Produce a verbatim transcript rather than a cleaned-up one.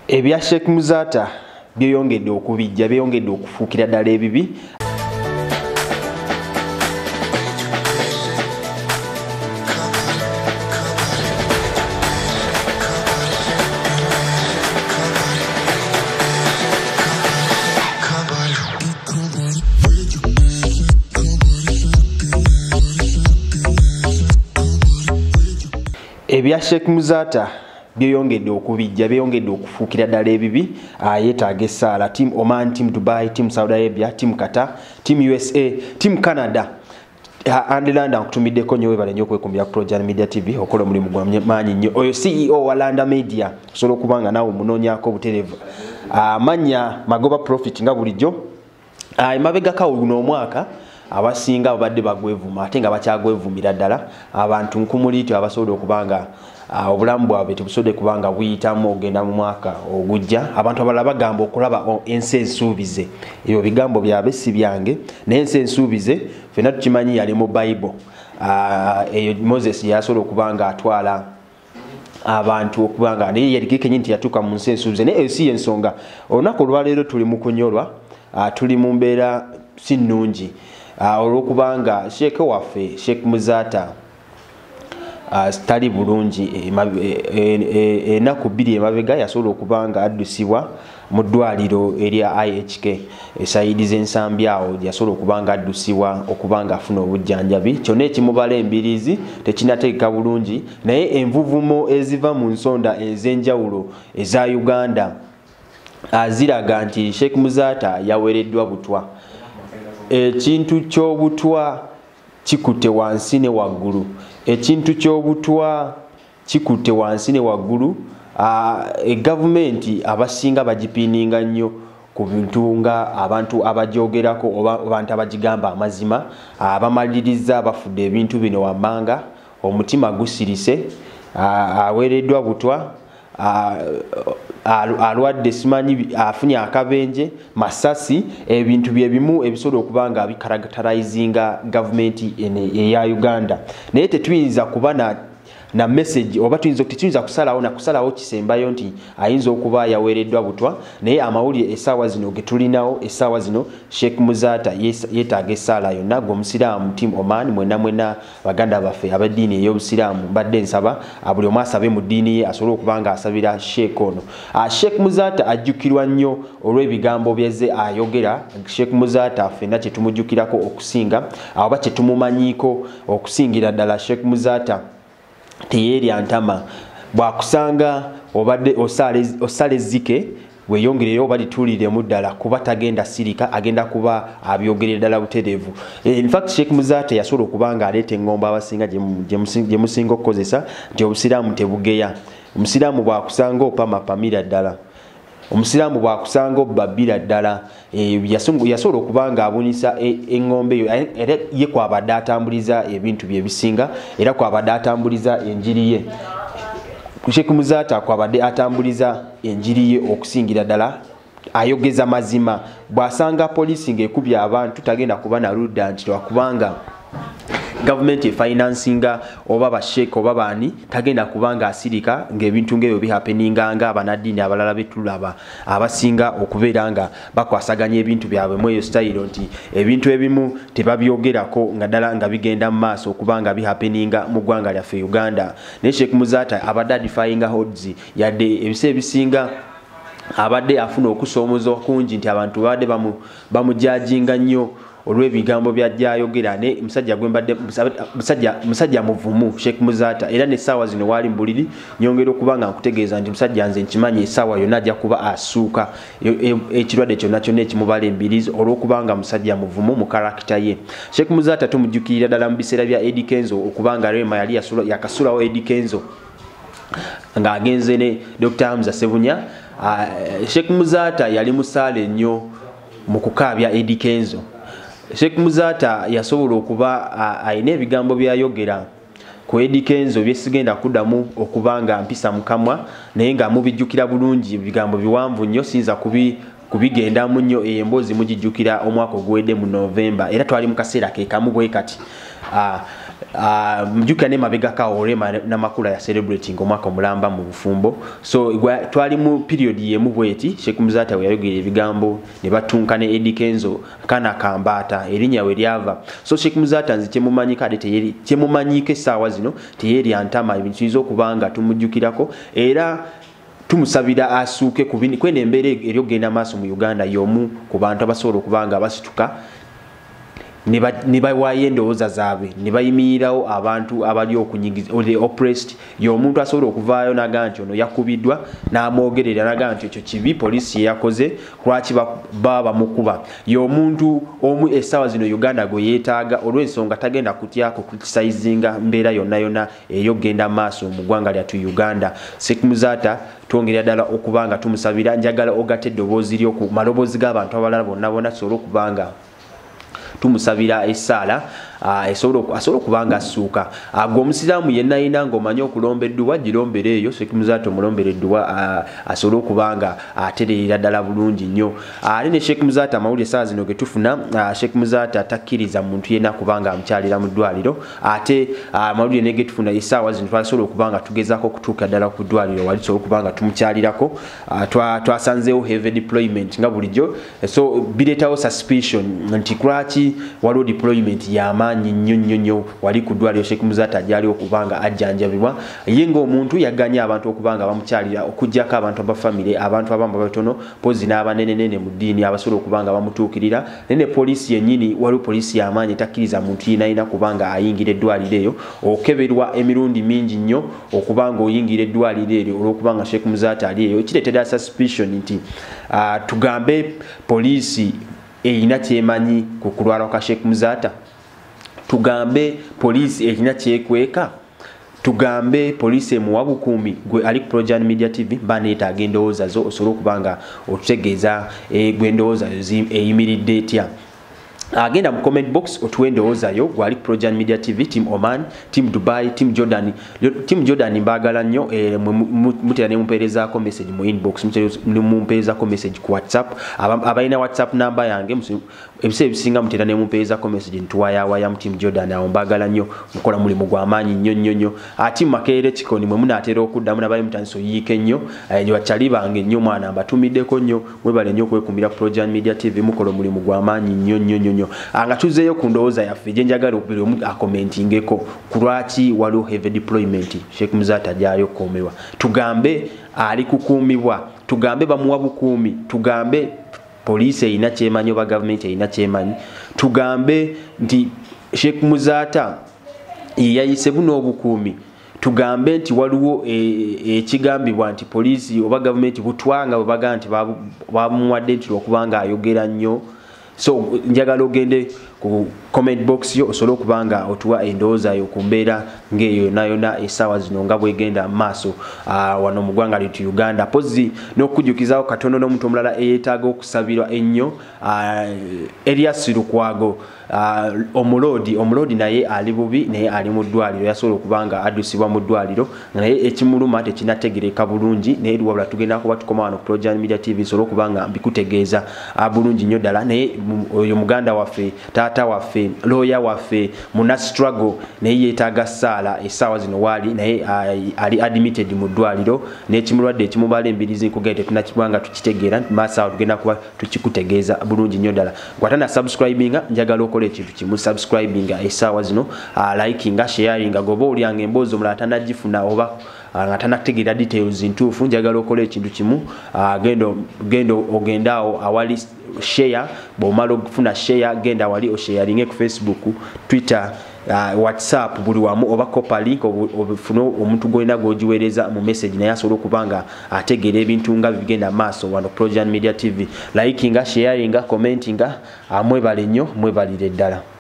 Ebya Sheikh Muzata byeyongedde okubijja byeyongedde okufuukira ddala ebibi. Ebya Sheikh Muzata byeyongedde okubijja byeyongedde okufuukira ddala ebibi. Yeetaaga essaala. Team Oman, Team Dubai, Team Saudi Arabia, Team Qatar, Team U S A, Team Canada. Andy Landa nkutumiddeko nnyo webale nnyo okwekumbira ku Projan Media T V okola omulimu gwa maanyi nnyo. Oyo C E O wa Landa Media osobola okubanga naawe munoonyaako obutereevu. Amanya Magoba Profit nga bulijjo. Emabegako guno omwaka abasinga babadde bagwevuma ate nga bakyagwevumira ddala abantu nkumuliti abasobola okubanga obulamu bwabwe tebusobodde kubanga buyitamu ogenda mu mwaka ogujja. Abantu abalala bagamba okulaba ensi ensuubize. Ebyo bigambo byabwe si byange naye ensi ensuubize ffenna tukimanyi yali mu Bible. Eyo Moses yasobola okubanga atwala abantu okubanga naye yali kenyini nti yatuuka mu nsi ensuubize naye eyo si ensonga. Olunaku olwaleero tuli mu kunyolwa, tuli mu mbeera si nnungi. Uh, olwokubanga Sheikh waffe Sheikh Muzata uh, stali bulungi enaku bbiri emabega yasobola okubanga addusibwa mu ddwaliro erya I H K esayidi z'ensambi awo yasobola okubanga addusibwa okubanga afuna obujjanjabi. Kyonna ekimubala embirizi tekinateeka bulungi naye envuvumo eziva mu nsonda ez'enjawulo eza Uganda aziraga nti Sheikh Muzata yawereddwa butwa. Ekintu ky'obutwa kikutte wansi ne waggulu. Ekintu ky'obutwa kikutte wansi ne waggulu. E gavumenti abasinga bagipiininga nnyo ku bintu nga abantu abajoogerako oba abantu abagigamba amazima abamaliriza bafudde ebintu bino wammanga omutima gusirise aweereddwa butwa. Alwadde simanyi afunye akabenje masasi ebintu bye bimu ebisobola okubanga bikaragitarizinga gavumenti eya Uganda. Naye tetuyinza kuba na na message oba tuyinza tutuyinza kusalawo na kusalawo kisembayo nti ayinza okuba yaweereddwa butwa naye amawulire essaawa zino getulinawo essaawa zino Sheikh Muzata yeetaaga essaala yonna g'omusiraamu Team Oman mwena mwena baganda baffe abaddiini ey'obusiraamu mbadde nsaba buli omu asabe mu ddiini ye asobole okubanga asabira Sheikh ono. Sheikh Muzata ajjukirwa nnyo olw'ebigambo byeze ayogera. Sheikh Muzata ffenna kye tumujjukirako okusinga oba kye tumumanyiiko okusingira ddala Sheikh Muzata teyerya ntama bwakusanga obadde osale osale zike weyongerere oba lituliremu ddala kuba tagenda sirika agenda kuba abyogerera ddala butereevu. In fact Sheikh Muzata yasobola okubanga aleeta engombo abasinga gye musinga okukozesa nti obusiraamu tebugeya. Omusiraamu bwakusanga opama pamira ddala. Omusiraamu bwakusanga obbabira ddala. Yasobola okubanga abunisa engombe eyo era ye kwabadde atambuliza ebintu bye bisinga era kwabadde atambuliza enjiri ye. Sheikh Muzata kwabadde atambuliza enjiri ye okusingira ddala ayogeza mazima. Bwasanga poliisi ng'ekubya abantu tagenda kuba na ludda nti lwakubanga gavumenti efinansinga oba basheek oba baani tagenda kubanga asirika ng'ebintu ng'ebyo bihappeninga nga abanaddiini abalala betulaba abasinga okubeera nga bakwasaganya ebintu byabwe mu eyo style nti ebintu ebimu tebabyogerako nga ddala nga bigenda mu maaso okubanga bihappeninga mu ggwanga lyaffe Uganda. Naye Sheikh Muzata abadde adifyinga odds yadde ebise ebisinga abadde afuna okusoomoza okungi nti abantu babadde bamujajinga nnyo olw'ebigambo byajjayogera ne musajja gwembadde musajja musajja muvumu Sheikh Muzata era ne sawa zino wali mbuliri nyongera okubanga nkutegeeza nti musajja nze nkimanyi esawa yonna ajja kuba asuuka ekirwadde kyonna kyonna ekimubala embirizi olw'okubanga musajja muvumu mu karakita ye. Sheikh Muzata tumujjukirira ddala mu biseera bya Eddie Kenzo okubanga Rema yali yakasulawo Eddie Kenzo ng'agenze ne Doctor Hamza Sebunya. Sheikh Muzata yali musaale nnyo mu kukaabya Eddie Kenzo. Sheikh Muzata yasobola okuba ayina ebigambo byayogera ku Eddie Kenzo byesigenda kuddamu okubanga mpisa mukamwa naye nga mubijjukira bulungi ebigambo biwanvu nnyo sinza kubi kubigendamu nnyo emboozi mugijjukira omwaka oguwedde mu November era twali mu kaseera ke kamu bwe kati. uh, mjuka ne mabega ka Orema na makula ya celebrating omwaka omulamba mu bufumbo so twali mu period ye mu bweti Sheikh Muzata we yayogera ebigambo ne batunkane Eddie Kenzo kana kambata erinya we lyava so Sheikh Muzata nzi kyemumanyika ate teyeri kyemumanyike sawa zino teyeri antama ebintu bizo kubanga tumujjukirako era tumusabira asuke kubini kwene embere eryo genda maso mu Uganda yomu ku bantu abasobola kubanga basituka niba niba wayendooza zabe niba yimirawo abantu abali okunyigiza the oppressed yo muntu asobola okuvaayo naganti ono yakubidwa namogerera naganti ekyo kibi police yakoze kwaki baba mukuba yo muntu omu esawa zino Uganda go yetaaga olwensonga tagenda kutyako criticizinga mbera yonna yonna eyo genda maso mu gwanga lya tu Uganda Sheikh Muzata twongera dala okubanga tumusabira njagala ogate dobozi lyo ku malobozi g'abantu abalala bonna bonna solo kubanga tumusabira esala uh, esolo asolo kubanga suka agwo uh, musiramu yenna ina ngomanya okulombeddwa girombere eyo Sheikh Muzata mulombereddwa uh, asolo kubanga aterera uh, dala bulungi nnyo ali uh, ne Sheikh Muzata mawuli saa zino getufuna uh, Sheikh Muzata takkiriza muntu yenna kubanga amkyalira mu ddwaliro ate uh, mawuli ne getufuna isaawa zino twasolo kubanga tugezako kutuuka dala ku ddwaliro wali solo kubanga tumukyalirako uh, twa twasanzeewo heavy deployment nga bulijjo so biletawo suspicion nti kwaki waliwo deployment ya maanyi nnyo nnyo nnyo wali ku ddwaliro Sheikh Muzata ajali okubanga ajjanjabibwa ye ng'omuntu yaganya abantu okubanga bamukyalira okujjako abantu abafamile abantu abamu batono pozi n'abanene nene mu ddiini abasobola okubanga bamutuukirira nene poliisi yennyini waliwo poliisi y'amaanyi etakkiriza muntu yinayina kubanga ayingira eddwaliro eyo okeberwa emirundi mingi nnyo okubanga oyingira eddwaliro eryo olwokubanga Sheikh Muzata ali eyo kireetera suspicion nti uh, tugambe poliisi eyina kyemanyi ku kulwala kwa Sheikh Muzata tugambe police eyina kyekweka tugambe police muwabukumi gwe ali ku Projan Media T V baneta agendooza zo osolo kubanga otutegeeza e gwendooza eyimiridde etya agenda mu comment box otuwendooza yo gwali Projan Media T V team Oman team Dubai team Jordan team Jordan mbagala nnyo e, mutera ne mumpereza ko message mu inbox mutera ne mumpereza ko message ku WhatsApp abaina WhatsApp number yange ebise bisinga mutera ne mumpereza ko message ntwaya waya mu team Jordan awo mbagala nnyo mukola muli mugwamanyi nnyo nnyo nnyo ati makere chikoni mwe munatera okuddamu nabaye mutanso yike nnyo ejo bachali bange nnyo mwana mbatumiddeko nnyo mwebale nnyo kwekumbira Projan Media T V mukola muli mugwamanyi nnyo nnyo nnyo anga tuzeyo kundooza yaffe jenjagala okubira omu akomentingeko kulwaki waliwo heavy deployment Sheikh Muzata jayo komewa tugambe ali kukuumibwa tugambe bamuwa bukuumi tugambe police ina kyemanyi oba government ina kyemanyi tugambe nti Sheikh Muzata yayise buno obukuumi tugambe nti waliwo ekigambibwa e, nti police oba government butwanga babaga nti bamuwadde nti okubanga ayogera nnyo so njagala ogende ku comment box yo osolo kubanga otuwa endooza yo kumbeera ngeyo nayo na esawa zino nga bwegenda maaso uh, wano mu ggwanga litu Uganda pozi n'okujjukizawo katono n'omuntu omulala eyeetaaga okusabirwa ennyo uh, Elias Lukwago uh, omulodi omulodi naye ali bubi naye ali mu ddwaliro yasobola okubanga addusibwa mu ddwaliro naye ekimuluma tekinategereka bulungi naye wabula tugenda kuba tukoma wano ku Projan Media T V solo okubanga mbikutegeeza uh, bulungi nnyo ddala naye oyo muganda waffe tata waffe lawyer waffe muna struggle naye yeetaaga sala esawa zino wali naye uh, ali admitted mu ddwaliro n'ekimulwadde ekimubala embirizi nkugende tunakibanga tukitegeera masa tugenda kuba tukikutegeeza bulungi nnyo ddala kwatana subscribinga njagala okola ekintu kimu subscribinga esawa zino uh, likinga sharinga gobo olyange emboozi omulala tanagifuna oba nga tanategeera details ntuufu njagala okola ekintu kimu uh, gendo gendo ogendaawo awali share bomala okufuna share genda wali o sharinge ku Facebook Twitter uh, WhatsApp buli wamu oba copy link obufuna omuntu goina gojiwereza mu message naye asobola okubanga ategeera ebintu nga bigenda maaso wano Projan Media T V likinga sharinga commentinga amwebale nnyo mwebalire ddala.